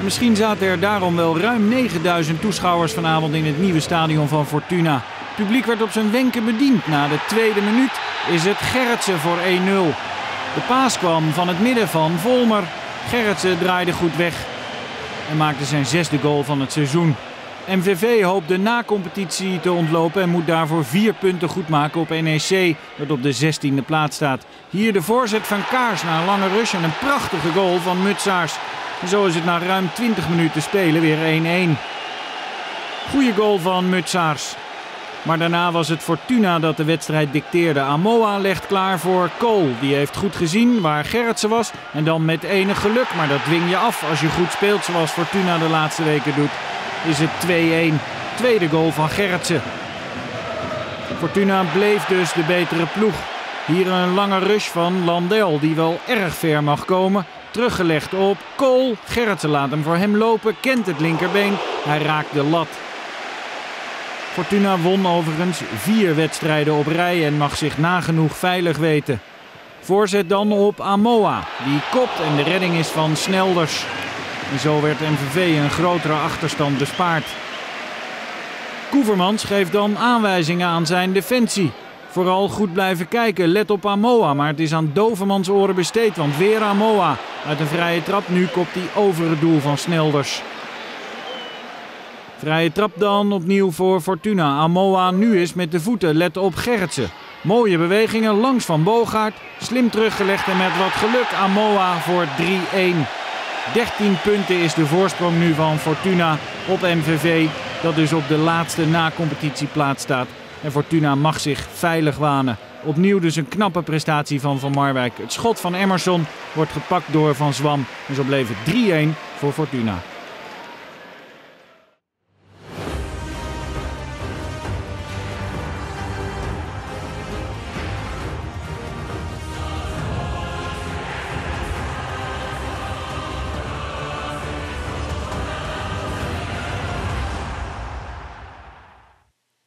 Misschien zaten er daarom wel ruim 9000 toeschouwers vanavond in het nieuwe stadion van Fortuna. Het publiek werd op zijn wenken bediend. Na de tweede minuut is het Gerritsen voor 1-0. De paas kwam van het midden van Volmer. Gerritsen draaide goed weg en maakte zijn 6e goal van het seizoen. MVV hoopt de na-competitie te ontlopen en moet daarvoor 4 punten goed maken op NEC, dat op de 16e plaats staat. Hier de voorzet van Kaars na een lange rush en een prachtige goal van Mutsaars. En zo is het na ruim 20 minuten spelen weer 1-1. Goeie goal van Mutsaars. Maar daarna was het Fortuna dat de wedstrijd dicteerde. Amoa legt klaar voor Kool. Die heeft goed gezien waar Gerritsen was. En dan met enig geluk, maar dat dwing je af als je goed speelt zoals Fortuna de laatste weken doet. Is het 2-1. Tweede goal van Gerritsen. Fortuna bleef dus de betere ploeg. Hier een lange rush van Landel die wel erg ver mag komen. Teruggelegd op Kool. Gerritsen laat hem voor hem lopen. Kent het linkerbeen. Hij raakt de lat. Fortuna won overigens 4 wedstrijden op rij en mag zich nagenoeg veilig weten. Voorzet dan op Amoa. Die kopt en de redding is van Snelders. En zo werd MVV een grotere achterstand bespaard. Koevermans geeft dan aanwijzingen aan zijn defensie. Vooral goed blijven kijken, let op Amoa, maar het is aan Dovermans oren besteed, want weer Amoa. Uit een vrije trap, nu kopt hij over het doel van Snelders. Vrije trap dan opnieuw voor Fortuna. Amoa nu is met de voeten, let op Gerritsen. Mooie bewegingen langs Van Boogaard, slim teruggelegd en met wat geluk Amoa voor 3-1. 13 punten is de voorsprong nu van Fortuna op MVV, dat dus op de laatste na-competitieplaats staat. En Fortuna mag zich veilig wanen. Opnieuw dus een knappe prestatie van Van Marwijk. Het schot van Emerson wordt gepakt door Van Zwam. En zo bleef het 3-1 voor Fortuna.